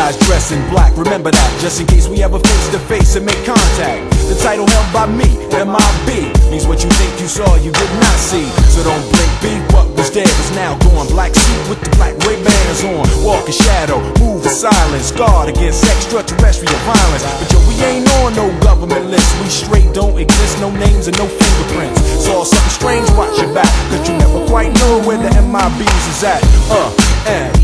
guys dressed in black, remember that, just in case we ever face to face and make contact. The title held by me, MIB, means what you think you saw, you did not see. So don't blink, be what was dead is now gone. Black suit with the black Ray-Bans on, walk in shadow, move in silence, guard against extraterrestrial violence. But yo, we ain't on no government list, we straight don't exist, no names and no fingerprints. Saw something strange, watch your back, cause you never quite know where the MIBs is at.